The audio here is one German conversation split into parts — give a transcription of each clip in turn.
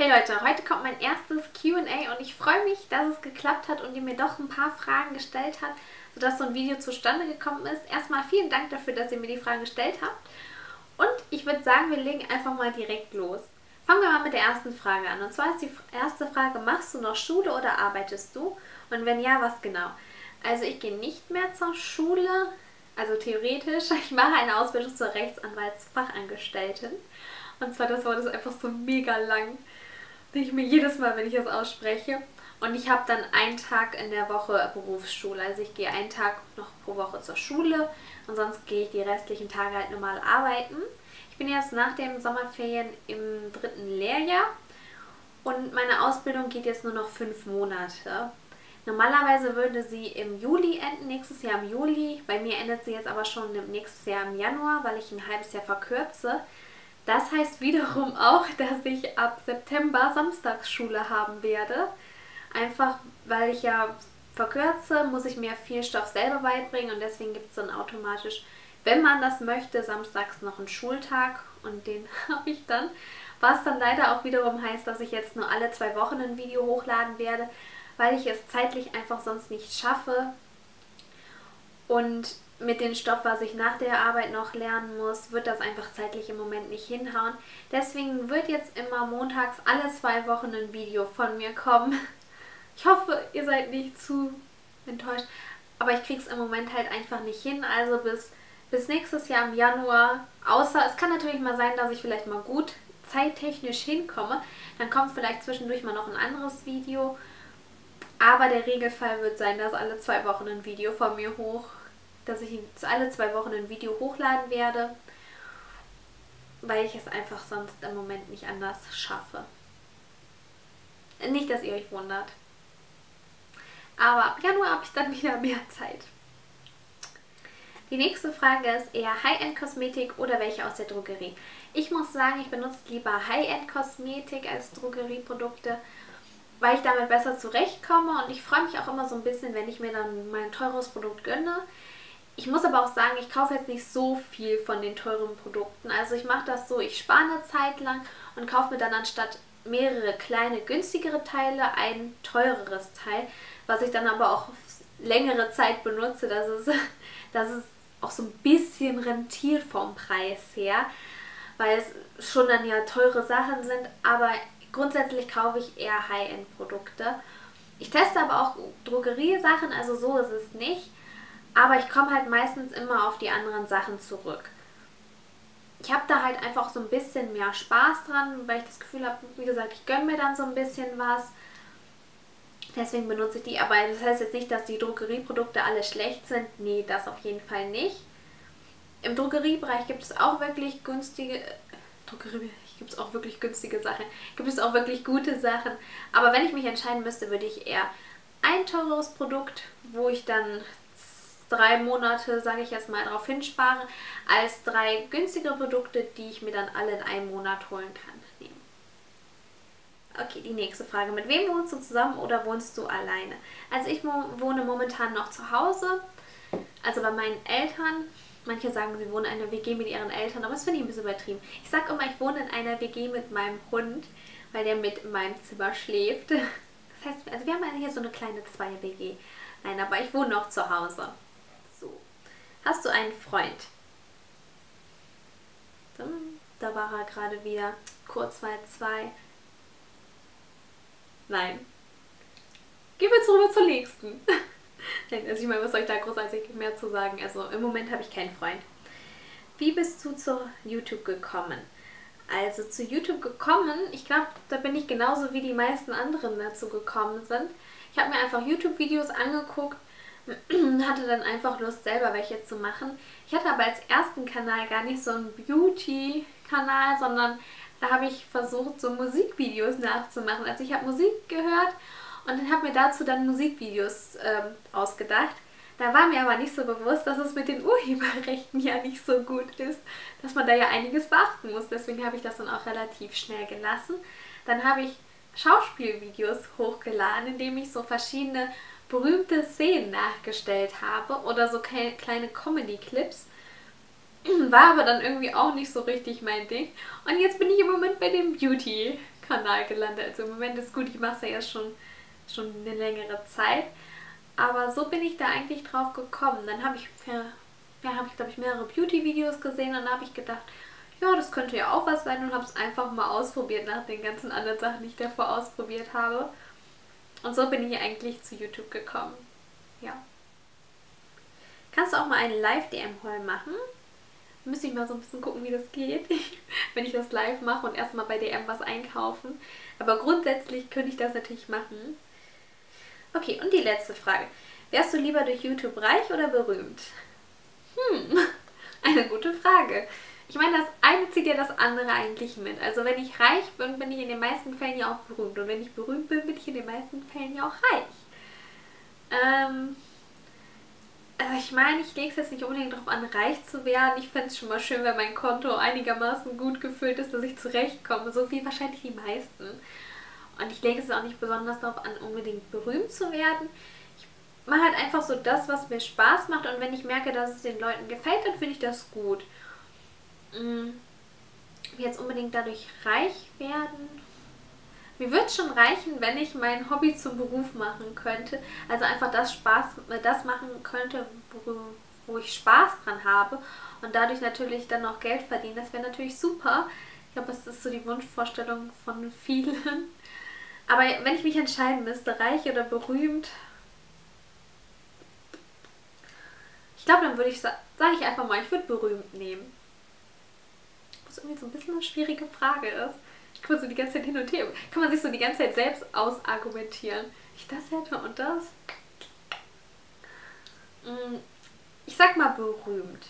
Hey Leute, heute kommt mein erstes Q&A und ich freue mich, dass es geklappt hat und ihr mir doch ein paar Fragen gestellt habt, sodass so ein Video zustande gekommen ist. Erstmal vielen Dank dafür, dass ihr mir die Fragen gestellt habt. Und ich würde sagen, wir legen einfach mal direkt los. Fangen wir mal mit der ersten Frage an. Und zwar ist die erste Frage, machst du noch Schule oder arbeitest du? Und wenn ja, was genau? Also ich gehe nicht mehr zur Schule, also theoretisch. Ich mache eine Ausbildung zur Rechtsanwaltsfachangestellten. Und zwar, das Wort ist einfach so mega lang. Denke ich mir jedes Mal, wenn ich es ausspreche. Und ich habe dann einen Tag in der Woche Berufsschule. Also ich gehe einen Tag noch pro Woche zur Schule und sonst gehe ich die restlichen Tage halt normal arbeiten. Ich bin jetzt nach den Sommerferien im 3. Lehrjahr und meine Ausbildung geht jetzt nur noch 5 Monate. Normalerweise würde sie im Juli enden, nächstes Jahr im Juli. Bei mir endet sie jetzt aber schon nächstes Jahr im Januar, weil ich ein halbes Jahr verkürze. Das heißt wiederum auch, dass ich ab September Samstagsschule haben werde. Einfach weil ich ja verkürze, muss ich mir viel Stoff selber beibringen und deswegen gibt es dann automatisch, wenn man das möchte, samstags noch einen Schultag und den habe ich dann. Was dann leider auch wiederum heißt, dass ich jetzt nur alle 2 Wochen ein Video hochladen werde, weil ich es zeitlich einfach sonst nicht schaffe. Und mit dem Stoff, was ich nach der Arbeit noch lernen muss, wird das einfach zeitlich im Moment nicht hinhauen. Deswegen wird jetzt immer montags alle 2 Wochen ein Video von mir kommen. Ich hoffe, ihr seid nicht zu enttäuscht, aber ich kriege es im Moment halt einfach nicht hin. Also bis nächstes Jahr im Januar, außer es kann natürlich mal sein, dass ich vielleicht mal gut zeittechnisch hinkomme. Dann kommt vielleicht zwischendurch mal noch ein anderes Video. Aber der Regelfall wird sein, dass alle 2 Wochen ein Video von mir dass ich alle 2 Wochen ein Video hochladen werde, weil ich es einfach sonst im Moment nicht anders schaffe. Nicht, dass ihr euch wundert. Aber ab Januar habe ich dann wieder mehr Zeit. Die nächste Frage ist eher High-End-Kosmetik oder welche aus der Drogerie? Ich muss sagen, ich benutze lieber High-End-Kosmetik als Drogerieprodukte, weil ich damit besser zurechtkomme und ich freue mich auch immer so ein bisschen, wenn ich mir dann mein teures Produkt gönne. Ich muss aber auch sagen, ich kaufe jetzt nicht so viel von den teuren Produkten. Also ich mache das so, ich spare eine Zeit lang und kaufe mir dann anstatt mehrere kleine, günstigere Teile ein teureres Teil, was ich dann aber auch längere Zeit benutze, dass es auch so ein bisschen rentiert vom Preis her, weil es schon dann ja teure Sachen sind, aber grundsätzlich kaufe ich eher High-End-Produkte. Ich teste aber auch Drogeriesachen, also so ist es nicht. Aber ich komme halt meistens immer auf die anderen Sachen zurück. Ich habe da halt einfach so ein bisschen mehr Spaß dran, weil ich das Gefühl habe, wie gesagt, ich gönne mir dann so ein bisschen was. Deswegen benutze ich die. Aber das heißt jetzt nicht, dass die Drogerieprodukte alle schlecht sind. Nee, das auf jeden Fall nicht. Im Drogeriebereich gibt es auch wirklich günstige Sachen. Gibt es auch wirklich gute Sachen. Aber wenn ich mich entscheiden müsste, würde ich eher ein teures Produkt, wo ich dann 3 Monate, sage ich jetzt mal, darauf hinspare, als 3 günstigere Produkte, die ich mir dann alle in einem Monat holen kann, nehmen. Okay, die nächste Frage. Mit wem wohnst du zusammen oder wohnst du alleine? Also ich wohne momentan noch zu Hause, also bei meinen Eltern. Manche sagen, sie wohnen in einer WG mit ihren Eltern, aber das finde ich ein bisschen übertrieben. Ich sage immer, ich wohne in einer WG mit meinem Hund, weil der mit in meinem Zimmer schläft. Das heißt, also wir haben hier so eine kleine 2-WG. Nein, aber ich wohne noch zu Hause. So. Hast du einen Freund? Da war er gerade wieder. Kurzweil 2. Nein. Gehen wir jetzt rüber zur nächsten. Also ich meine, was soll ich da großartig mehr zu sagen? Also im Moment habe ich keinen Freund. Wie bist du zu YouTube gekommen? Also zu YouTube gekommen, ich glaube, da bin ich genauso wie die meisten anderen dazu gekommen sind. Ich habe mir einfach YouTube-Videos angeguckt und hatte dann einfach Lust, selber welche zu machen. Ich hatte aber als ersten Kanal gar nicht so einen Beauty-Kanal, sondern da habe ich versucht, so Musikvideos nachzumachen. Also ich habe Musik gehört und dann habe mir dazu dann Musikvideos ausgedacht. Da war mir aber nicht so bewusst, dass es mit den Urheberrechten ja nicht so gut ist, dass man da ja einiges beachten muss. Deswegen habe ich das dann auch relativ schnell gelassen. Dann habe ich Schauspielvideos hochgeladen, indem ich so verschiedene berühmte Szenen nachgestellt habe oder so kleine Comedy-Clips. War aber dann irgendwie auch nicht so richtig mein Ding. Und jetzt bin ich im Moment bei dem Beauty Kanal gelandet. Also im Moment ist gut, ich mache es ja jetzt schon eine längere Zeit. Aber so bin ich da eigentlich drauf gekommen. Dann habe ich, glaube ich, mehrere Beauty-Videos gesehen und dann habe ich gedacht, ja, das könnte ja auch was sein und habe es einfach mal ausprobiert nach den ganzen anderen Sachen, die ich davor ausprobiert habe. Und so bin ich eigentlich zu YouTube gekommen. Ja. Kannst du auch mal einen Live-DM-Haul machen? Müsste ich mal so ein bisschen gucken, wie das geht, wenn ich das live mache und erstmal bei DM was einkaufen. Aber grundsätzlich könnte ich das natürlich machen. Okay, und die letzte Frage. Wärst du lieber durch YouTube reich oder berühmt? Eine gute Frage. Ich meine, das eine zieht ja das andere eigentlich mit. Also wenn ich reich bin, bin ich in den meisten Fällen ja auch berühmt. Und wenn ich berühmt bin, bin ich in den meisten Fällen ja auch reich. Also ich meine, ich lege es jetzt nicht unbedingt darauf an, reich zu werden. Ich fände es schon mal schön, wenn mein Konto einigermaßen gut gefüllt ist, dass ich zurechtkomme. So wie wahrscheinlich die meisten. Und ich lege es auch nicht besonders darauf an, unbedingt berühmt zu werden. Ich mache halt einfach so das, was mir Spaß macht. Und wenn ich merke, dass es den Leuten gefällt, dann finde ich das gut. Jetzt unbedingt dadurch reich werden. Mir würde es schon reichen, wenn ich mein Hobby zum Beruf machen könnte. Also einfach das machen könnte, wo ich Spaß dran habe. Und dadurch natürlich dann auch Geld verdienen. Das wäre natürlich super. Ich glaube, das ist so die Wunschvorstellung von vielen. Aber wenn ich mich entscheiden müsste, reich oder berühmt, ich glaube, dann würde ich, sage ich einfach mal, ich würde berühmt nehmen. Was irgendwie so ein bisschen eine schwierige Frage ist. Ich kann so die ganze Zeit hin und her, kann man sich so die ganze Zeit selbst ausargumentieren. Ich das hätte und das. Ich sag mal berühmt.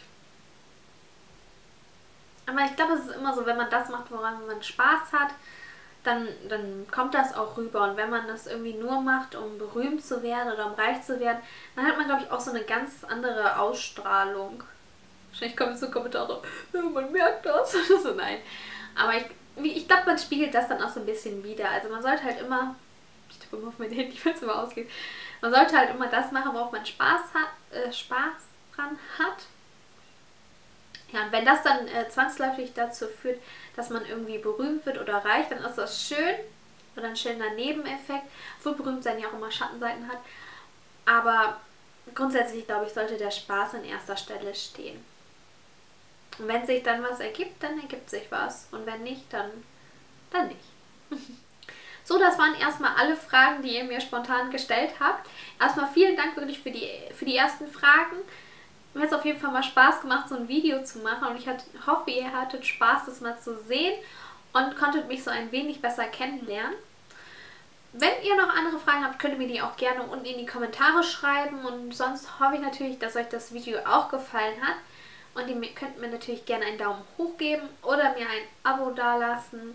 Aber ich glaube, es ist immer so, wenn man das macht, woran man Spaß hat, dann kommt das auch rüber. Und wenn man das irgendwie nur macht, um berühmt zu werden oder um reich zu werden, dann hat man, glaube ich, auch so eine ganz andere Ausstrahlung. Wahrscheinlich kommen so Kommentare, ja, man merkt das. So, nein. Aber ich glaube, man spiegelt das dann auch so ein bisschen wider. Also man sollte halt immer, ich tippe immer auf mein Handy, wenn es immer ausgeht, man sollte halt immer das machen, worauf man Spaß dran hat. Ja, und wenn das dann zwangsläufig dazu führt, dass man irgendwie berühmt wird oder reich, dann ist das schön oder ein schöner Nebeneffekt, obwohl berühmt sein ja auch immer Schattenseiten hat. Aber grundsätzlich, glaube ich, sollte der Spaß an erster Stelle stehen. Und wenn sich dann was ergibt, dann ergibt sich was. Und wenn nicht, dann nicht. So, das waren erstmal alle Fragen, die ihr mir spontan gestellt habt. Erstmal vielen Dank wirklich für die ersten Fragen. Mir hat es auf jeden Fall mal Spaß gemacht, so ein Video zu machen. Und ich hoffe, ihr hattet Spaß, das mal zu sehen und konntet mich so ein wenig besser kennenlernen. Wenn ihr noch andere Fragen habt, könnt ihr mir die auch gerne unten in die Kommentare schreiben. Und sonst hoffe ich natürlich, dass euch das Video auch gefallen hat. Und ihr könnt mir natürlich gerne einen Daumen hoch geben oder mir ein Abo dalassen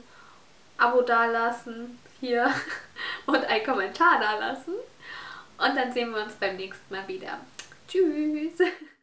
hier und einen Kommentar dalassen. Und dann sehen wir uns beim nächsten Mal wieder. Tschüss!